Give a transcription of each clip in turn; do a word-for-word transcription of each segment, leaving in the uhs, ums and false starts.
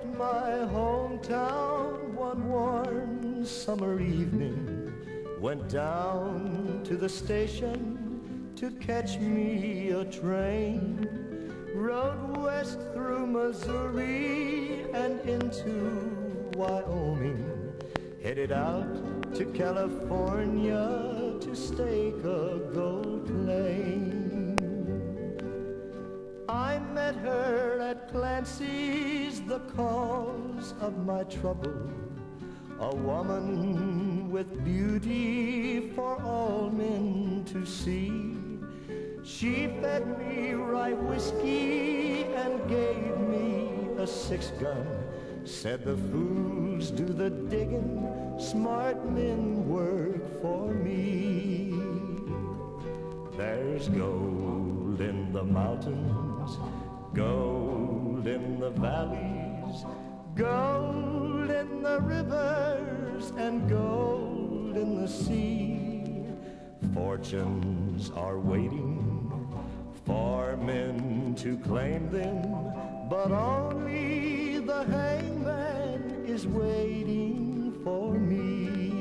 left my hometown one warm summer evening, went down to the station to catch me a train, rode west through Missouri and into Wyoming, headed out to California to stake a gold claim. I met her at Clancy's, the cause of my trouble, a woman with beauty for all men to see. She fed me rye whiskey and gave me a six-gun, said the fools do the digging, smart men work for me. There's gold in the mountains, gold in the valleys, gold in the rivers, and gold in the sea. Fortunes are waiting for men to claim them, but only the hangman is waiting for me.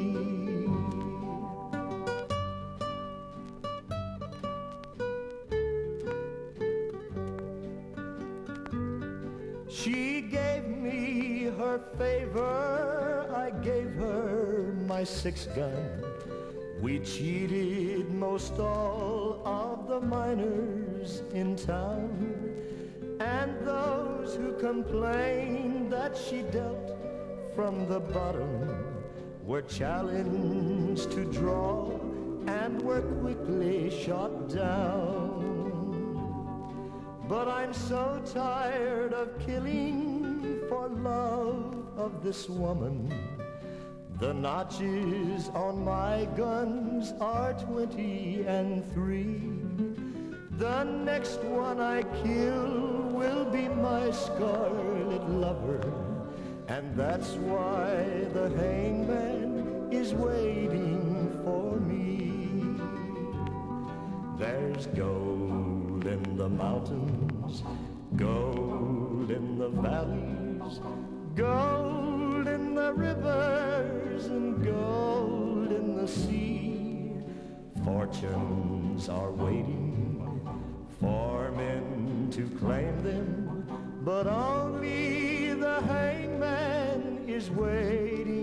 She gave me her favor, I gave her my six-gun. We cheated most all of the miners in town, and those who complained that she dealt from the bottom were challenged to draw and were quickly shot down. But I'm so tired of killing for love of this woman. The notches on my guns are twenty and three. The next one I kill will be my scarlet lover, and that's why the hangman is waiting for me. There's gold in the mountains, gold in the valleys, gold in the rivers, and gold in the sea. Fortunes are waiting for men to claim them, but only the hangman is waiting